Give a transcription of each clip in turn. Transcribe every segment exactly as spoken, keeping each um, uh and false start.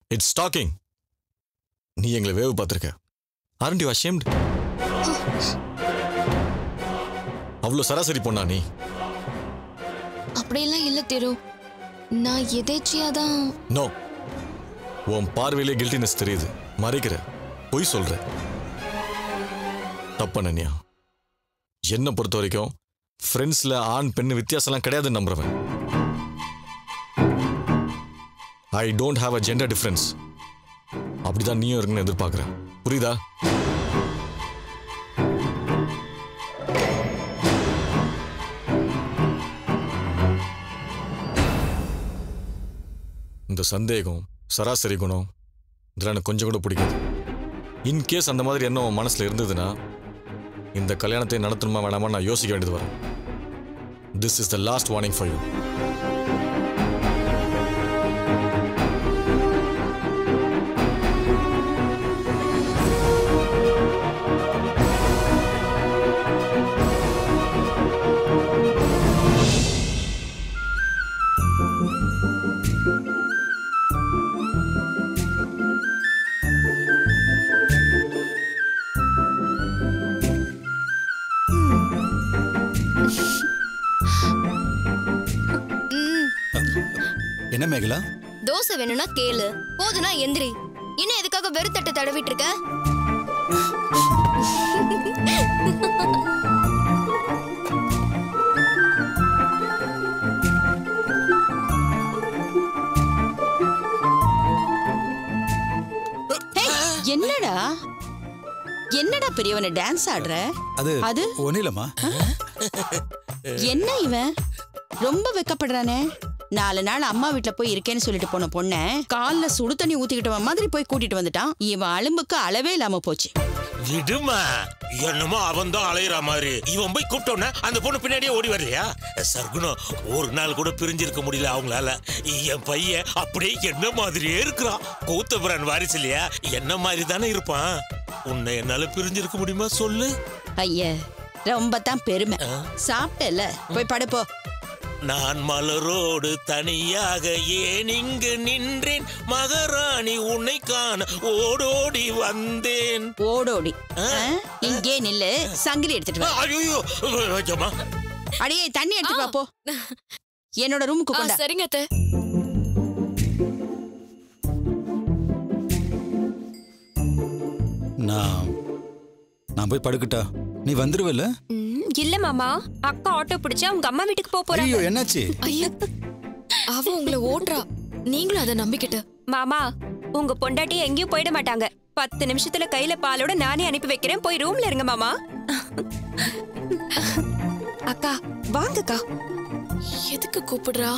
It's docking. நீ எங்களை வேவு பார்த்துருக்க. aren't you ashamed? அவ்வளோ சராசரி பொண்ணா நீ? அப்படியெல்லாம் இல்ல திரு. நான் எதேச்சியாதான். நோ, உன் பார்வையிலே கில்ட்டினஸ் தெரியுது. மறைக்கிற, பொய் சொல்ற. தப்ப நன்யா. என்னை பொறுத்த வரைக்கும் ஃப்ரெண்ட்ஸ்ல ஆண் பெண் வித்தியாசம்லாம் கிடையாதுன்னு நம்புறவன். I don't have a gender difference. அப்படிதான் நீயும் இருக்குன்னு எதிர்பார்க்கிறேன். புரியுதா? இந்த சந்தேகம், சராசரி குணம் இதெல்லாம் எனக்கு கொஞ்சம் கூட பிடிக்காது. இன்கேஸ் அந்த மாதிரி என்ன மனசுல இருந்ததுன்னா இந்த கல்யாணத்தை நடத்தணுமா வேணாமா நான் யோசிக்க வேண்டியது வரும். This is the last warning for you. என்ன மேகலா? தோசை வேணும்னா கேளு, போதுனா எந்திரி. இன்னும் எதுக்காக வெறுத்தட்டை தடவிட்டு இருக்க? என்னடா என்னடா பெரியவனை டான்ஸ் ஆடுற? அது அது ஒண்ணுலமா. என்ன இவன் ரொம்ப வெக்கப்படுறானே? நாலு நாள் அம்மா வீட்டுல போய் இருக்கேன்னு சொல்லிட்டு போன பொண்ண கால்ல சுடு தண்ணி ஊத்திக்கிட்டவன் மாதிரி போய் கூட்டிட்டு வந்துட்டான். இவன் அலும்புக்கு அளவே இல்லாம போச்சு. விடுமா, என்னமோ அவன் தான் அலையிற மாதிரி. இவன் போய் கூப்பிட்டோன்னா அந்த பொண்ணு பின்னாடியே ஓடி வரலையா? சர்க்குணம் ஒரு நாள் கூட பிரிஞ்சிருக்க முடியல அவங்களால. என் பையன் அப்படியே என்ன மாதிரியே இருக்கிறான். கூத்தபுரான் வாரிசு இல்லையா? என்ன மாதிரி தானே இருப்பான். உன்னை என்னால பிரிஞ்சிருக்க முடியுமா சொல்லு? ஐயா ரொம்ப தான் பெருமை. சாப்பிட்டல, போய் படுப்போ. நான் மலரோடு தனியாக ஏன் இங்கு நின்றேன், மகாராணி உன்னை காண ஓடோடி வந்தேன். ஓடோடி இங்கே நில்லு, சங்கிலி எடுத்துட்டு வா. ஐயோ அடியே தண்ணி எடுத்துட்டு வா போ. என்னோட ரூமுக்கு கொண்டா. சரிங்க அத்தை. நான் நான் போய் படுக்கட்டா? நீ வந்துருவல? இல்ல மாமா, அக்கா ஆட்டோ பிடிச்சு அவங்க அம்மா வீட்டுக்கு போக போறாங்க. ஐயோ என்னாச்சு? ஐயா அவ உங்களை ஓட்றா, நீங்களும் அதை நம்பிக்கிட்ட. மாமா உங்க பொண்டாட்டி எங்கேயும் போயிட மாட்டாங்க. பத்து நிமிஷத்துல கையில பாலோட நானே அனுப்பி வைக்கிறேன். போய் ரூம்ல இருங்க மாமா. அக்கா வாங்கக்கா. எதுக்கு கூப்பிடுறா?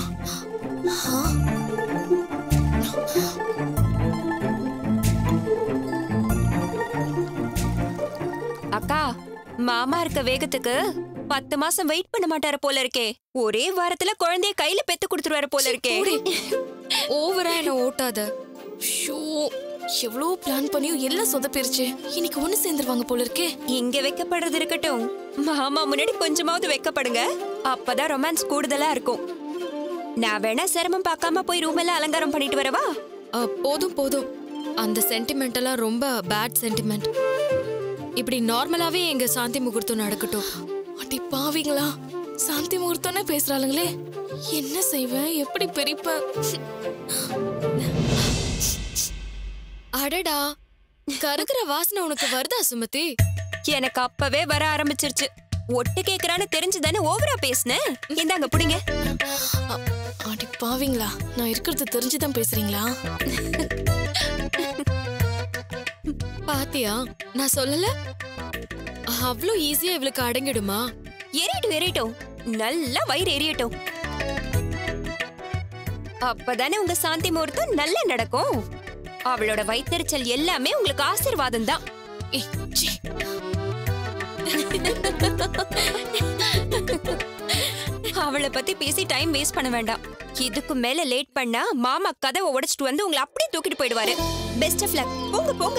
அக்கா மாமா இருக்க வேகத்துக்கு பத்து மாசம் வெயிட் பண்ண மாட்டாரு போல இருக்கே. ஒரே வாரத்துல குழந்தைய கையில பெத்து கொடுத்துருவாரு போல இருக்கே. ஓவரா என்ன ஓட்டாத. ஷோ எவ்வளவு பிளான் பண்ணியும் எல்லாம் சொதப்பிருச்சு. இன்னைக்கு ஒண்ணு சேர்ந்துருவாங்க போல இருக்கே. இங்க வைக்கப்படுறது இருக்கட்டும், மாமா முன்னாடி கொஞ்சமாவது வைக்கப்படுங்க. அப்பதான் ரொமான்ஸ் கூடுதலா இருக்கும். நான் வேணா சிரமம் பார்க்காம போய் ரூம் எல்லாம் அலங்காரம் பண்ணிட்டு வரவா? போதும் போதும், அந்த சென்டிமெண்ட் எல்லாம் ரொம்ப பேட் சென்டிமெண்ட். இப்படி நார்மலாவே எங்க சாந்தி முகூர்த்தம் நடக்கட்டும். அடி பாவீங்களா, சாந்தி முகூர்த்தம்னே பேசுறாளுங்களே. என்ன செய்வேன், எப்படி பிரிப்பேன்? அடடா, கருகிற வாசனை உனக்கு வருதா சுமதி? எனக்கு அப்பவே வர ஆரம்பிச்சிருச்சு. ஒட்டு கேக்குறான்னு தெரிஞ்சுதானே ஓவரா பேசுனேன். இந்தாங்க புடிங்க. அடி பாவீங்களா, நான் இருக்கிறது தெரிஞ்சுதான் பேசுறீங்களா? பாத்தியா, நான் சொல்லல அவ்வளோ ஈஸியா இவளுக்கு அடங்கிடுமா? எரியட்டும் எரியட்டும், நல்லா வயிறு எரியட்டும். அப்பதானே உங்க சாந்தி முகூர்த்தம் நல்லா நடக்கும். அவளோட வயித்தெரிச்சல் எல்லாமே உங்களுக்கு ஆசீர்வாதம் தான். அவளை பத்தி பேசி டைம் வேஸ்ட் பண்ண வேண்டாம். இதுக்கு மேல லேட் பண்ணா மாமா கதவை உடைச்சிட்டு வந்து உங்களை அப்படியே தூக்கிட்டு போயிடுவாரு. Best of luck. போங்க போங்க.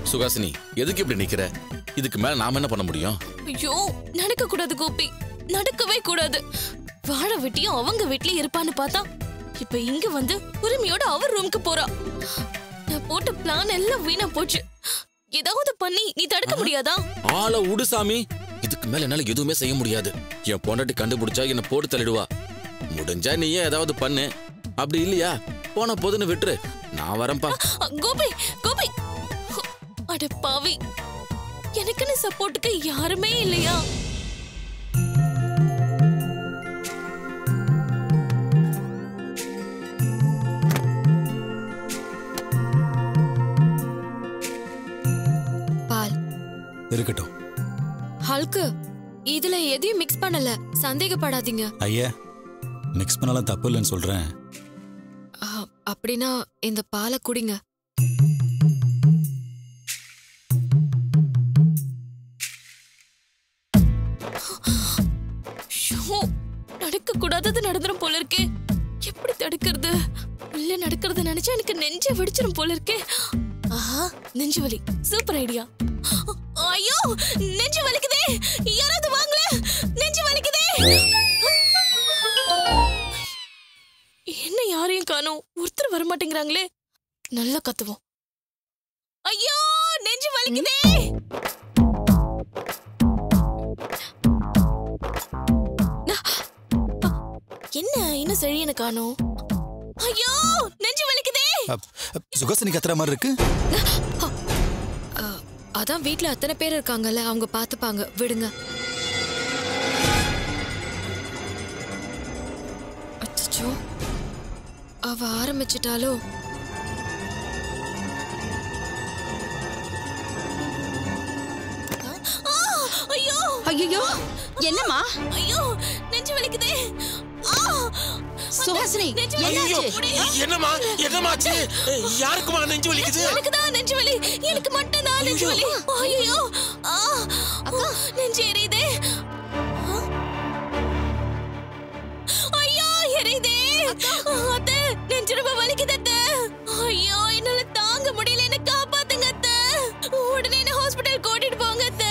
சுகாசினி, எதுக்கு இப்படி நிக்கிற? இதுக்கு மேல நாம என்ன பண்ண முடியும்? ஐயோ, நடக்க கூடாது கோபி, நடக்கவே கூடாது. வாழ வீட்லயும் அவங்க வீட்லயும் இருப்பான்னு பார்த்தா இப்ப இங்க வந்து உரிமையோட அவர் ரூமுக்கு போறா. நான் போட்ட பிளான் எல்லாம் வீணா போச்சு. ஏதாவது பண்ணி நீ தடுக்க முடியாதா? ஆள உடு சாமி. இதுக்கு மேல என்னால எதுவுமே செய்ய முடியாது. என் பொண்டாட்டி கண்டுபிடிச்சா என்ன போட்டு தள்ளிடுவா. முடிஞ்சா நீயே ஏதாவது பண்ணு. அப்படி இல்லையா போன போதுன்னு விட்டுரு. நான் வரேன்பா. கோபி, கோபி, அட பாவி, எனக்குன்னு சப்போர்ட்டுக்கு யாருமே இல்லையா? பால் இருக்கட்டும். ஹல்கு, இதுல எதையும் மிக்ஸ் பண்ணல, சந்தேகப்படாதீங்க. ஐயா, மிக்ஸ் பண்ணலாம் தப்பு இல்லைன்னு சொல்றேன். அப்படின்னா இந்த பாலை குடிங்க. நடக்க கூடாதது நடந்துரும் போல இருக்கே. எப்படி தடுக்கிறது? இல்ல நடக்கிறது நினைச்சா எனக்கு நெஞ்ச வெடிச்சிரும் போல இருக்கே. ஆஹா, நெஞ்சு வலி, சூப்பர் ஐடியா. ஐயோ, நெஞ்சு வலிக்குதே, யாராவது வாங்கல, நெஞ்சு வலிக்குதே. என்ன யாரையும் காணோம், ஒருத்தர் வர மாட்டேங்கிறாங்களே. நல்லா கத்துவோம். ஐயோ, நெஞ்சு வலிக்குதே. என்ன இன்னும் செழியன காணோம். ஐயோ, நெஞ்சு வலிக்குதே. சுகாசினி கத்துற மாதிரி இருக்கு. அதான் வீட்ல அத்தனை பேர் இருக்காங்கல்ல, அவங்க பாத்துப்பாங்க, விடுங்க. அச்சச்சோ, அவ ஆரம்பிச்சிட்டாலோ. ஐயோ ஐயோ, என்னம்மா? ஐயோ, நெஞ்சு வலிக்குதே. சுஹாசினி, என்னம்மா என்னமாச்சு? யாருக்குமா நெஞ்சு வலிக்குது? எனக்கு தான் நெஞ்சு வலி, எனக்கு மட்டும் தான் நெஞ்சு வலி. ஐயோ, அக்கா நெஞ்சு எரியுதே. ஐயோ, எரியுதே. அத்தை, நெஞ்சு ரொம்ப வலிக்குது அத்தை. ஐயோ, என்னால தாங்க முடியல, என்ன காப்பாத்துங்க அத்தை. உடனே என்ன ஹாஸ்பிடல் கூட்டிட்டு போங்க அத்தை.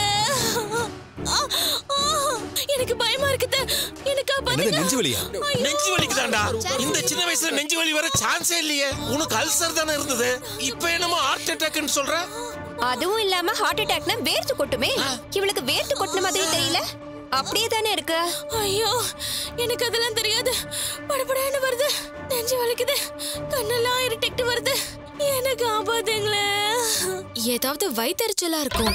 எனக்கு பயமா இருக்குது, என்ன காப்பாத்துங்க. நெஞ்சு வலியா? நெஞ்சு வலிக்குதாண்டா? இந்த சின்ன வயசுல நெஞ்சு வலி வர சான்ஸே இல்லையே. உனக்கு அல்சர் தானே இருந்தது, இப்போ என்னமோ ஹார்ட் அட்டாக்னு சொல்ற? அதுவும் இல்லாம ஹார்ட் அட்டாக்னா வேர்த்து கொட்டுமே. இவளுக்கு வேர்த்து கொட்டின மாதிரி தெரியல, அப்படியே தானே இருக்கு. ஐயோ, எனக்கு அதெல்லாம் தெரியாது. படபடன்னு வருது, நெஞ்சு வலிக்குது, கண்ணெல்லாம் இருட்டிட்டு வருது. எனக்கு ஆபாதுங்களே. ஏதாவது வயித்தெரிச்சலா இருக்கும்.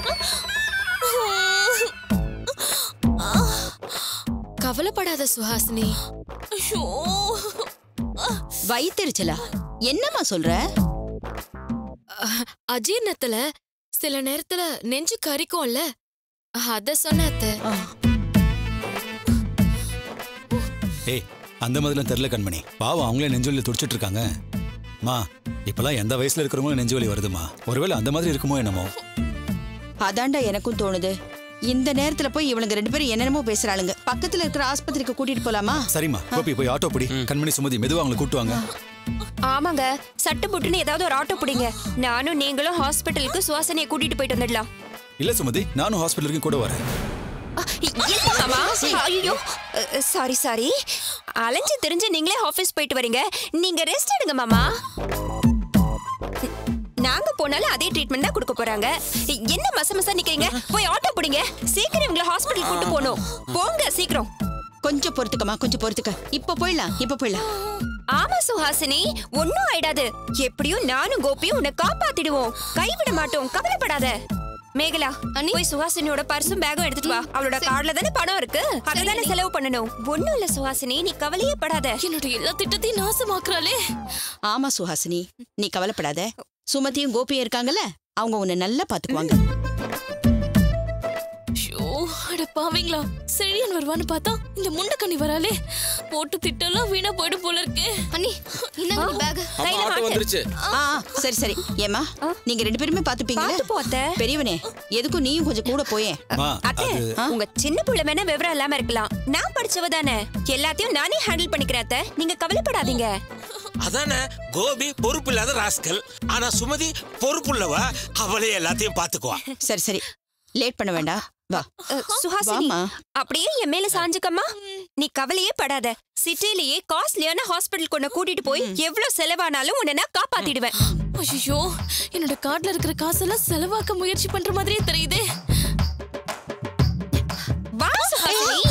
கவலைப்படாத சுஹாசினி. ஐயோ, வயித்தெரிச்சலா? என்னம்மா சொல்ற? அஜீர்ணத்துல சில நேரத்துல நெஞ்சு கரிக்கும்ல, அத சொன்ன அத்தை. ஏய், அந்த மாதிரிலாம் தெரியல கண்மணி. பாவம், அவங்களே நெஞ்சு வலி துடிச்சிட்டு இருக்காங்க. மா, இப்பெல்லாம் எந்த வயசுல இருக்கிறவங்களும் நெஞ்சு வலி வருதுமா. ஒருவேளை அந்த மாதிரி இருக்குமோ என்னமோ. அதாண்டா எனக்கும் தோணுது. இந்த நேரத்துல போய் இவனுங்க ரெண்டு பேரும் என்னென்னமோ பேசுறாளுங்க. பக்கத்துல இருக்கிற ஆஸ்பத்திரிக்கு கூட்டிட்டு போலாமா? சரிம்மா, கோபி போய் ஆட்டோ பிடி. கண்மணி, சுமதி, மெதுவா அவங்களை கூட்டுவாங்க. ஆமாங்க, சட்டு புட்டுன்னு ஏதாவது ஒரு ஆட்டோ பிடிங்க. நானும் நீங்களும் ஹாஸ்பிட்டலுக்கு சுவாசனையை கூட்டிட்டு போயிட்டு வந்துடலாம். இல்ல சுமதி, நானும் ஹாஸ்பிட்டலுக்கு கூட வரேன். ஐயோ, சாரி சாரி. அலைஞ்சு தெரிஞ்சு நீங்களே ஆபீஸ் போயிட்டு வரீங்க, நீங்க ரெஸ்ட் எடுங்க மாமா. நாங்க போனாலும் அதே ட்ரீட்மெண்ட் தான் கொடுக்க போறாங்க. என்ன மச மசா நிக்கிறீங்க? போய் ஆட்டோ பிடிங்க, சீக்கிரம் இவங்களை ஹாஸ்பிட்டல் கூட்டு போகணும். போங்க சீக்கிரம். கொஞ்சம் பொறுத்துக்கமா, கொஞ்சம் பொறுத்துக்க. இப்ப போயிடலாம், இப்ப போயிடலாம். ஆமா சுஹாசினி, ஒன்னும் ஆயிடாது. எப்படியும் நானும் கோபியும் உன்னை காப்பாத்திடுவோம், கைவிட மாட்டோம், கவலைப்படாத. மேகலா, போய் சுஹாசினியோட பர்சும் பேகும் எடுத்துட்டு வா. அவளோட கார்டுல தானே பணம் இருக்கு, அததானே செலவு பண்ணணும். ஒண்ணும் இல்ல சுஹாசினி, நீ கவலையே படாத. என்னோட எல்லா திட்டத்தையும் நாசமாக்குறாளே. ஆமா சுஹாசினி, நீ கவலைப்படாத. சுமதியும் கோபியும் இருக்காங்கல்ல, அவங்க உன்னை நல்லா பாத்துக்குவாங்க. அட பாவீங்களா, செழியன் வருவான்னு பார்த்தா இந்த முண்டக்கண்ணி வராலே. போட்டு திட்டெல்லாம் வீணா போயிடு போல இருக்கே. அண்ணி, இந்தாங்க நீ பேக். அம்மா, ஆட்டோ வந்துருச்சு. ஆ, சரி சரி. ஏமா, நீங்க ரெண்டு பேருமே பாத்துப்பீங்களா? பாத்து போத்த. பெரியவனே, எதுக்கும் நீயும் கொஞ்சம் கூட போயே. அத்தை, உங்க சின்ன புள்ள வேணா விவரம் இல்லாம இருக்கலாம், நான் படிச்சவ தானே, எல்லாத்தையும் நானே ஹேண்டில் பண்ணிக்கிறேன் அத்தை, நீங்க கவலைப்படாதீங்க. அதானே கோபி பொறுப்பு இல்லாத ராஸ்கல். ஆனா சுமதி பொறுப்புள்ளவா, அவளே எல்லாத்தையும் பாத்துக்குவா. சரி சரி லேட் பண்ண வேண்டாம், வா. சுஹாசினி அப்படியே என் மேல சாஞ்சுக்கம்மா. நீ கவலையே படாத. சிட்டிலேயே காஸ்ட்லியான ஹாஸ்பிட்டல் கொண்டு கூட்டிட்டு போய் எவ்வளவு செலவானாலும் உன்னை நான் காப்பாத்திடுவேன். ஐயோ, என்னோட கார்டுல இருக்கிற காசெல்லாம் செலவாக்க முயற்சி பண்ற மாதிரியே தெரியுதே. வா சுஹாசினி.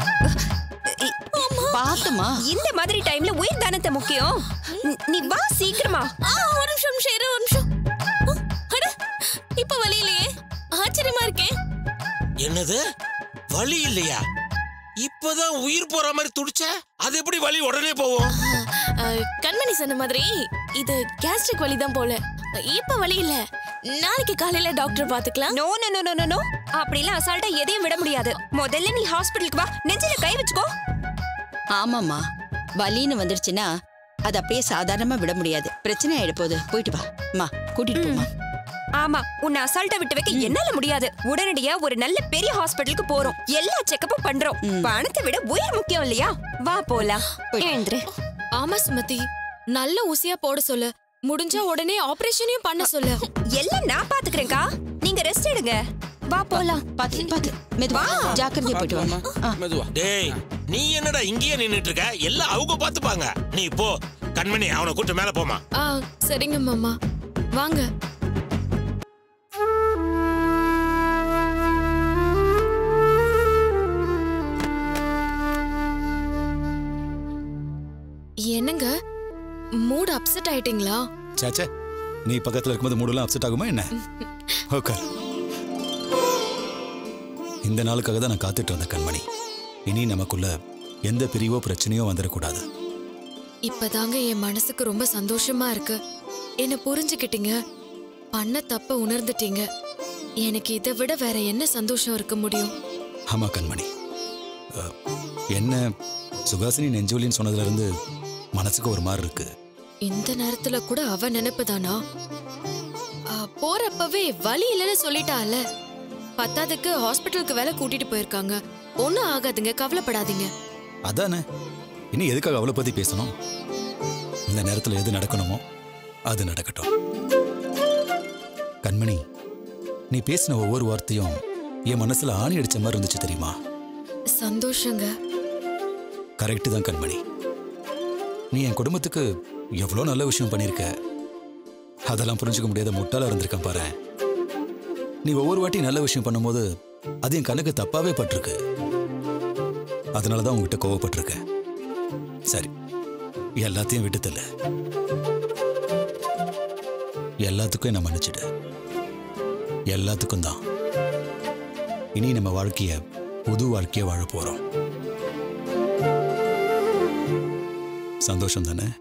பாத்துமா, இந்த மாதிரி டைம்ல உயிர் தானத்தை முக்கியம். நீ வா சீக்கிரமா. ஒரு நிமிஷம் ஷேர், ஒரு நிமிஷம். அட, இப்ப வலி இல்லையே, ஆச்சரியமா இருக்கே. என்னது வலி இல்லையா? இப்பதான் உயிர் போற மாதிரி துடிச்ச, அது எப்படி வலி உடனே போவோம்? கண்மணி சொன்ன மாதிரி இது கேஸ்ட்ரிக் வலி தான் போல. இப்ப வலி இல்ல, நாளைக்கு காலையில டாக்டர் பாத்துக்கலாம். No no no no no, அப்படிலாம் அசால்ட்டா எதையும் விட முடியாது. முதல்ல நீ ஹாஸ்பிட்டலுக்கு வா, நெஞ்சில கை வச்சுக்கோ. ஆமாம்மா, வலின்னு வந்துருச்சுன்னா அது அப்படியே சாதாரணமா விட முடியாது. பிரச்சனை ஆயிட போகுது. போயிட்டு வா அம்மா, கூட்டிட்டு போமா. ஆமா, உன்னை அசால்ட்டா விட்டு வைக்க என்னால முடியாது. உடனடியா ஒரு நல்ல பெரிய ஹாஸ்பிட்டலுக்கு போறோம். எல்லா செக்கப்பும் பண்றோம். பணத்தை விட உயிர் முக்கியம் இல்லையா? வா போலாம். எழுந்துரு. ஆமா சுமதி, நல்ல ஊசியா போட சொல்லு. முடிஞ்சா உடனே ஆபரேஷனையும் பண்ண சொல்லு. எல்லாம் நான் பாத்துக்கிறேன்க்கா, நீங்க ரெஸ்ட் எடுங்க. வா போலாம். பாத்து பாத்து மெதுவா, ஜாக்கிரதையா போயிட்டு வாமா. மெதுவா. டேய், நீ என்னடா இங்கேயே நின்னுட்டு இருக்க? எல்லாம் அவங்க பாத்துப்பாங்க. நீ போ கண்மணி, அவனை கூட்டு மேல போமா. ஆ சரிங்க மாமா, வாங்க. என்னங்க மூட் அப்செட் ஆயிட்டீங்களா? சாச்சா, நீ பக்கத்துல இருக்கும்போது மூடெல்லாம் அப்செட் ஆகுமா என்ன? ஓகே, இந்த நாளுக்காக தான் நான் காத்துட்டு இருந்தேன் கண்மணி. இனி நமக்குள்ள எந்த பிரிவோ பிரச்சனையோ வந்துடக்கூடாது. இப்பதாங்க என் மனசுக்கு ரொம்ப சந்தோஷமா இருக்கு. என்ன புரிஞ்சுக்கிட்டீங்க, பண்ண தப்ப உணர்ந்துட்டீங்க. எனக்கு இதை விட வேற என்ன சந்தோஷம் இருக்க முடியும்? ஆமா கண்மணி, என்ன சுகாசினி நெஞ்சோலின்னு சொன்னதுல இருந்து மனசுக்கு ஒரு மாதிரி இருக்கு. இந்த நேரத்துல கூட அவ நினைப்புதானா? போறப்பவே வலி இல்லைன்னு சொல்லிட்டால. பத்தாதுக்கு ஹாஸ்பிட்டலுக்கு வேலை கூட்டிட்டு போயிருக்காங்க. ஒன்னும் ஆகாதுங்க, கவலைப்படாதீங்க. அதானே, இனி எதுக்காக அவளை பத்தி பேசணும்? இந்த நேரத்துல எது நடக்கணுமோ அது நடக்கட்டும். கண்மணி, நீ பேசின ஒவ்வொரு வார்த்தையும் என் மனசுல ஆணி அடிச்ச மாதிரி இருந்துச்சு தெரியுமா? சந்தோஷங்க. கரெக்ட் தான் கண்மணி, நீ என் குடும்பத்துக்கு எவ்வளோ நல்ல விஷயம் பண்ணியிருக்க. அதெல்லாம் புரிஞ்சுக்க முடியாத முட்டாளா இருந்திருக்கேன் பாரு. நீ ஒவ்வொரு வாட்டி நல்ல விஷயம் பண்ணும்போது அது என் கண்ணுக்கு தப்பாவே பட்டிருக்கு. அதனாலதான் உங்ககிட்ட கோவப்பட்டிருக்கேன். சரி, எல்லாத்தையும் விட்டுத்தல, எல்லாத்துக்கும் என்ன மன்னிச்சிடு. எல்லாத்துக்கும் தான். இனி நம்ம வாழ்க்கைய புது வாழ்க்கைய வாழ போறோம். சந்தோஷம் தானே?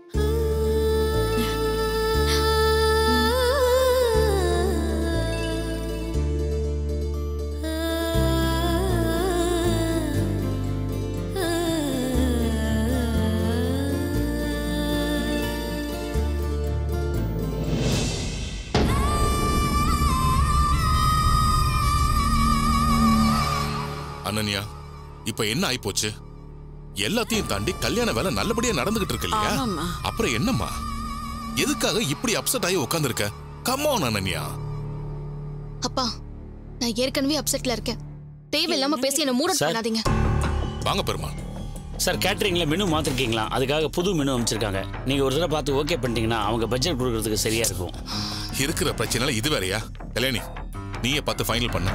அனன்யா, இப்ப என்ன ஆயிப்போச்சு? எல்லாத்தையும் தாண்டி கல்யாண வேலை நல்லபடியா நடந்துகிட்டு இருக்கு இல்லையா? அப்புறம் என்னம்மா, எதுக்காக இப்படி அப்செட் ஆகி உட்கார்ந்து இருக்க? Come on Ananya. அப்பா, நான் ஏற்கனவே அப்செட்ல இருக்கேன். தேவையில்லாம பேசி என்ன மூட பண்ணாதீங்க. வாங்க பெருமாள். சார், கேட்டரிங்ல மெனு மாத்திருக்கீங்களா? அதுக்காக புது மெனு அமைச்சிருக்காங்க. நீங்க ஒரு தடவை பார்த்து ஓகே பண்ணிட்டீங்கன்னா அவங்க பட்ஜெட் கொடுக்கறதுக்கு சரியா இருக்கும். இருக்கிற பிரச்சனை இது வேறையா? கல்யாணி, நீயே பார்த்து ஃபைனல் பண்ண.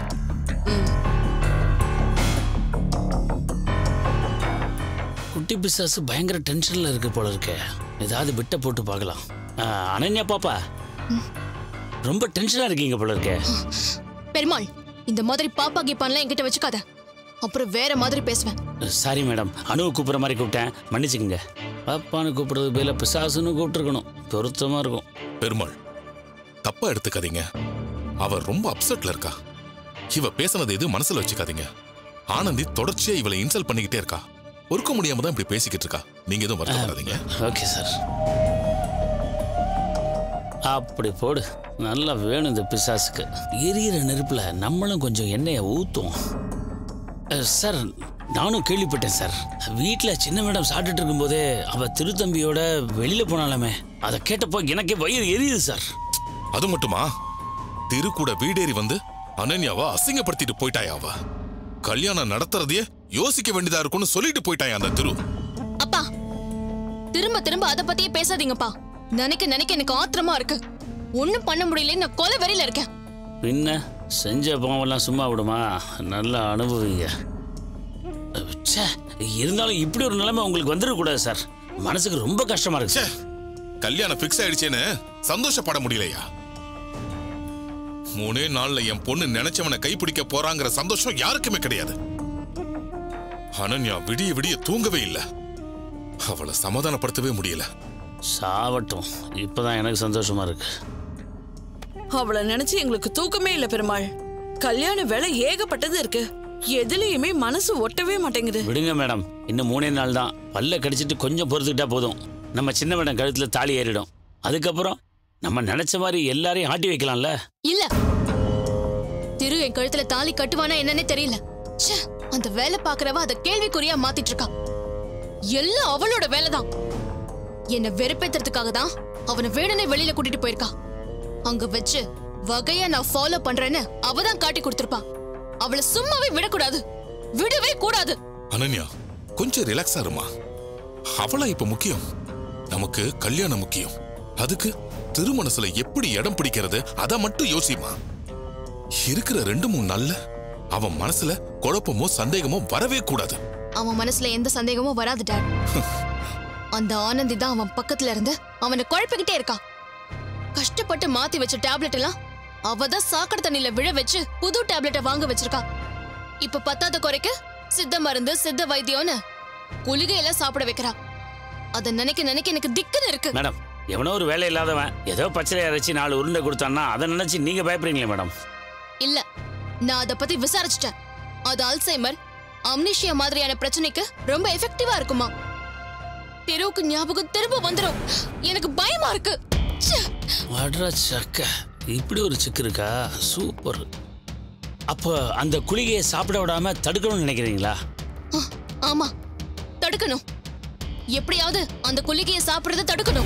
குட்டி பிசாசு பயங்கர டென்ஷன்ல இருக்கு போல இருக்கு. ஏதாவது விட்ட போட்டு பார்க்கலாம். அனன்யா பாப்பா, ரொம்ப டென்ஷனா இருக்கீங்க போல இருக்கு. பெருமாள், இந்த மாதிரி பாப்பா கீப்பான்லாம் என்கிட்ட வச்சுக்காத, அப்புறம் வேற மாதிரி பேசுவேன். சாரி மேடம், அணுவை கூப்பிட்ற மாதிரி கூப்பிட்டேன், மன்னிச்சுக்கங்க. பாப்பான்னு கூப்பிடுறது பேல பிசாசுன்னு கூப்பிட்டுருக்கணும், பொருத்தமா இருக்கும். பெருமாள், தப்பா எடுத்துக்காதீங்க. அவ ரொம்ப அப்செட்ல இருக்கா. இவ பேசினது எது மனசுல வச்சுக்காதீங்க. ஆனந்தி தொடர்ச்சியா இவளை இன்சல்ட் பண்ணிக்கிட்டே இருக்கா. ஒருக்க முடியாம தான் இப்படி பேசிக்கிட்டு இருக்கா. நீங்க எதுவும் வருத்தப்படாதீங்க. Okay sir. அப்படி போடு, நல்லா வேணும் இந்த பிசாசுக்கு. எரியிற நெருப்புல நம்மளும் கொஞ்சம் எண்ணெயை ஊத்துவோம். சார், நானும் கேள்விப்பட்டேன் சார். வீட்டில் சின்ன மேடம் சாப்பிட்டுட்டு இருக்கும்போதே அவ திருத்தம்பியோட வெளியில போனாலுமே அதை கேட்டப்போ எனக்கே வயிறு எரியுது சார். அது மட்டுமா, திரு கூட வீடேறி வந்து அனன்யாவா அசிங்கப்படுத்திட்டு போயிட்டாயா? அவ கல்யாணம் நடத்துறதையே யோசிக்க வேண்டியதா இருக்கும்னு சொல்லிட்டு போயிட்டாயா அந்த திரு. அப்பா திரும்ப திரும்ப அதை பத்தியே பேசாதீங்கப்பா. நினைக்க நினைக்க எனக்கு ஆத்திரமா இருக்கு. ஒண்ணும் பண்ண முடியல, நான் கொலை வெறியில இருக்கேன். பின்ன செஞ்ச பாவெல்லாம் சும்மா விடுமா? நல்லா அனுபவிங்க. இருந்தாலும் இப்படி ஒரு நிலைமை உங்களுக்கு வந்துடக்கூடாது சார். மனசுக்கு ரொம்ப கஷ்டமா இருக்கு. கல்யாணம் பிக்ஸ் ஆயிடுச்சேன்னு சந்தோஷப்பட முடியலையா? மூணே நாள்ல என் பொண்ணு நினைச்சவனை கைப்பிடிக்க போறாங்கிற சந்தோஷம் யாருக்குமே கிடையாது. அனன்யா விடிய விடிய தூங்கவே இல்லை. அவளை சமாதானப்படுத்தவே முடியல. சாவட்டும், இப்பதான் எனக்கு சந்தோஷமா இருக்கு. அவளை நினைச்சு எங்களுக்கு தூக்கமே இல்ல பெருமாள். கல்யாண வேலை ஏகப்பட்டது இருக்கு, எதுலயுமே மனசு ஒட்டவே மாட்டேங்குது. விடுங்க மேடம், இன்னும் மூணே நாள் தான். பல்ல கடிச்சிட்டு கொஞ்சம் பொறுத்துக்கிட்டா போதும். நம்ம சின்ன மேடம் கழுத்துல தாலி ஏறிடும். அதுக்கப்புறம் நம்ம நினைச்ச மாதிரி எல்லாரையும் ஆட்டி வைக்கலாம்ல. இல்ல, திரு என் கழுத்துல தாலி கட்டுவானா என்னன்னே தெரியல. அந்த வேலை பாக்குறவ அதை கேள்விக்குறியா மாத்திட்டு இருக்கா. எல்லாம் அவளோட வேலைதான். என்ன வெறுப்பேத்துறதுக்காக தான் அவனை வேணுனே வெளியில கூட்டிட்டு போயிருக்கா. அங்க வச்சு வகையா நான் ஃபாலோ பண்றேன்னு அவதான் காட்டி கொடுத்திருப்பா. அவளை சும்மாவே விடக்கூடாது, விடவே கூடாது. அனன்யா கொஞ்சம் ரிலாக்ஸா இருமா. அவளா இப்ப முக்கியம், நமக்கு கல்யாணம் முக்கியம். அதுக்கு திருமணத்துல எப்படி இடம் பிடிக்கிறது அத மட்டும் யோசிமா. இருக்கிற ரெண்டு மூணு நாள்ல அவன் மனசுல குழப்பமோ சந்தேகமோ வரவே கூடாது. அவன் மனசுல எந்த சந்தேகமும் வராது டாட். அந்த ஆனந்தி தான் அவன் பக்கத்துல இருந்து அவனை குழப்பிக்கிட்டே இருக்கா. கஷ்டப்பட்டு மாத்தி வச்ச டேப்லெட் எல்லாம் அவதான் சாக்கடை தண்ணியில விழ வச்சு புது டேப்லெட்டை வாங்க வச்சிருக்கா. இப்ப பத்தாத குறைக்கு சித்த மருந்து சித்த வைத்தியம்னு குளிகையெல்லாம் சாப்பிட வைக்கிறா. அத நினைக்க நினைக்க எனக்கு திக்குன்னு இருக்கு. மேடம், எவனோ ஒரு வேலை இல்லாதவன் ஏதோ பச்சளை அரைச்சி நாலு உருண்டை கொடுத்தான்னா அதை நினைச்சு நீங்க பயப்படுறீங்களே மேடம்? இல்ல, நான் அதை பத்தி விசாரிச்சுட்டேன். அது அல்சைமர், அம்னிஷியா மாதிரியான பிரச்சனைக்கு ரொம்ப எஃபெக்டிவா இருக்குமா. தெருவுக்கு ஞாபகம் திரும்ப வந்துடும். எனக்கு பயமா இருக்கு. இப்படி ஒரு சிக்கு இருக்கா? சூப்பர். அப்ப அந்த குளிகையை சாப்பிட விடாம தடுக்கணும்னு நினைக்கிறீங்களா? ஆமா, தடுக்கணும். எப்படியாவது அந்த குளிகையை சாப்பிடுறத தடுக்கணும்.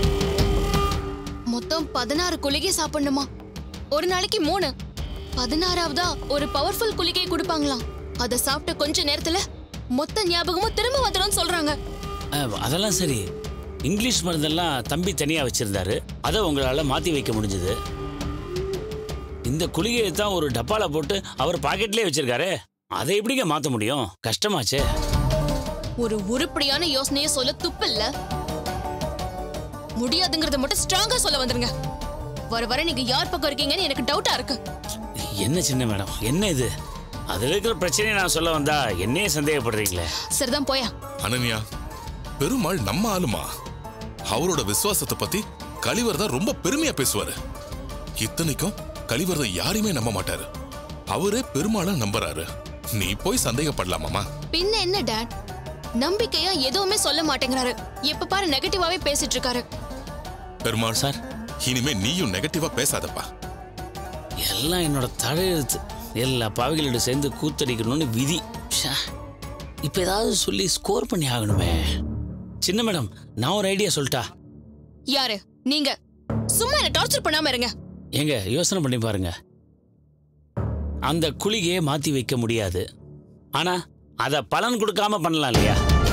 மொத்தம் பதினாறு குளிகை சாப்பிடணுமா. ஒரு நாளைக்கு மூணு. பதினாறாவதா ஒரு பவர்ஃபுல் குளிகை கொடுப்பாங்களாம். அதை சாப்பிட்ட கொஞ்ச நேரத்துல மொத்த ஞாபகமும் திரும்ப வந்துடும் சொல்றாங்க. அதெல்லாம் சரி, இங்கிலீஷ் மருந்தெல்லாம் தம்பி தனியா வச்சிருந்தாரு, அதை உங்களால மாத்தி வைக்க முடிஞ்சது. இந்த குளிகையை தான் ஒரு டப்பால போட்டு அவர் பாக்கெட்லயே வச்சிருக்காரு, அதை எப்படிங்க மாத்த முடியும்? கஷ்டமாச்சே. ஒரு உருப்படியான யோசனையை சொல்ல துப்பில்ல. முடியாதுங்கறத மட்டும் ஸ்ட்ராங்கா சொல்ல வந்துருங்க. வர வர நீங்க யார் பக்கம் இருக்கீங்கன்னு எனக்கு டவுட்டா இருக்கு. என்ன சின்ன மேடம், என்ன இது? அதுல இருக்கிற பிரச்சனையை நான் சொல்ல வந்தா என்னையே சந்தேகப்படுறீங்களே. சரிதான் போயா. அனன்யா, பெருமாள் நம்ம ஆளுமா. அவரோட விசுவாசத்தை பத்தி கலிவர்தான் ரொம்ப பெருமையா பேசுவாரு. இத்தனைக்கும் கலிவர்தான் யாரையுமே நம்ப மாட்டாரு, அவரே பெருமாளை நம்புறாரு. நீ போய் சந்தேகப்படலாமாமா? பின்ன என்ன டாட், நம்பிக்கையா எதுவுமே சொல்ல மாட்டேங்கிறாரு. எப்ப பாரு நெகட்டிவாவே பேசிட்டு இருக்காரு. பெருமாள் சார், இனிமே நீயும் நெகட்டிவா பேசாதப்பா. எல்லாம் என்னோட தலையெழுத்து. எல்லா பாவிகளோட சேர்ந்து கூத்தடிக்கணும்னு விதி. இப்ப ஏதாவது சொல்லி ஸ்கோர் பண்ணி ஆகணுமே. சின்ன மேடம், நான் ஒரு ஐடியா சொல்லிட்டா? யாரு நீங்க? சும்மா என்ன டார்ச்சர் பண்ணாம இருங்க. ஏங்க, யோசனை பண்ணி பாருங்க. அந்த குளிகையை மாத்தி வைக்க முடியாது, ஆனா அத பலன் கொடுக்காம பண்ணலாம் இல்லையா?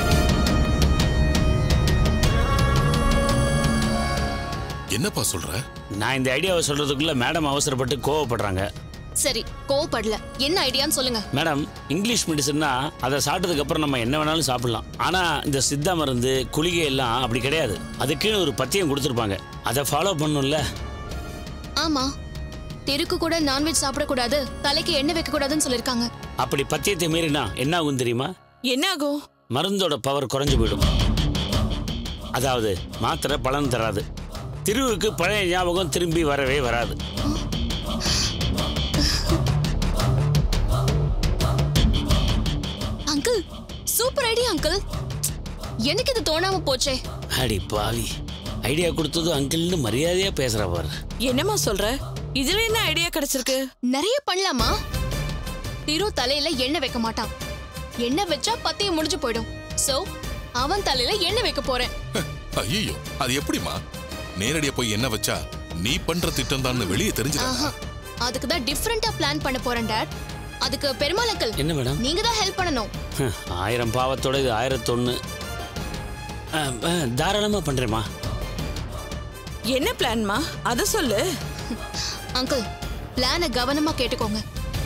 என்னப்பா சொல்ற? நான் இந்த ஐடியாவை சொல்றதுக்குள்ள மேடம் அவசரப்பட்டு கோவப்படுறாங்க. சரி, கோவப்படல. என்ன ஐடியான்னு சொல்லுங்க. மேடம், இங்கிலீஷ் மெடிசன்னா அதை சாப்பிட்டதுக்கு அப்புறம் நம்ம என்ன வேணாலும் சாப்பிடலாம். ஆனா இந்த சித்தா மருந்து குளிகை எல்லாம் அப்படி கிடையாது. அதுக்குன்னு ஒரு பத்தியம் கொடுத்துருப்பாங்க, அதை ஃபாலோ பண்ணணும்ல. ஆமா, தெருக்கு கூட நான்வெஜ் சாப்பிடக்கூடாது, தலைக்கு எண்ணெய் வைக்க கூடாதுன்னு சொல்லிருக்காங்க. அப்படி பத்தியத்தை மீறினா என்ன ஆகும் தெரியுமா? என்ன ஆகும்? மருந்தோட பவர் குறைஞ்சு போயிடும். அதாவது மாத்திரை பலன் தராது. திருவுக்கு பழைய ஞாபகம் திரும்பி வரவே வராது. Uncle, super idea uncle. எனக்கு இது தோணாம போச்சே. அடி பாவி, ஐடியா கொடுத்தது அங்கிள்னு மரியாதையா பேசுற பாரு. என்னமா சொல்ற? இதுல என்ன ஐடியா கிடைச்சிருக்கு? நிறைய பண்ணலாமா? திரு தலையில எண்ணெய் வைக்க மாட்டான், எண்ணெய் வச்சா பத்தியம் முடிஞ்சு போயிடும். சோ அவன் தலையில எண்ணெய் வைக்க போறேன். ஐயோ, அது எப்படிமா? நேரடியா போய் என்ன வச்சா நீ பண்ற திட்டம் தான் வெளியே தெரிஞ்சிடாதா? அதுக்கு தான் டிஃபரெண்டா பிளான் பண்ண போறேன் டாட். அதுக்கு பெருமாள் அங்கிள் என்ன மேடம்? நீங்க தான் ஹெல்ப் பண்ணணும். ஆயிரம் பாவத்தோட இது ஆயிரத்தொன்னு. தாராளமா பண்றேமா. என்ன பிளான்மா? அத சொல்லு. அங்கிள் பிளானை கவனமா கேட்டுக்கோங்க.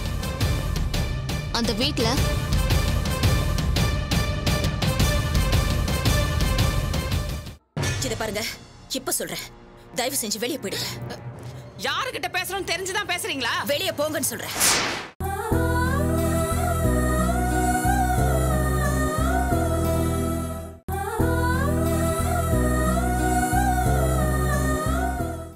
அந்த வீட்ல இத பாருங்க, இப்ப சொல்றேன், தயவு செஞ்சு வெளியே போயிடுங்க. யாருகிட்ட பேசுறோம் தெரிஞ்சுதான் பேசுறீங்களா? வெளியே போங்கன்னு சொல்றேன்.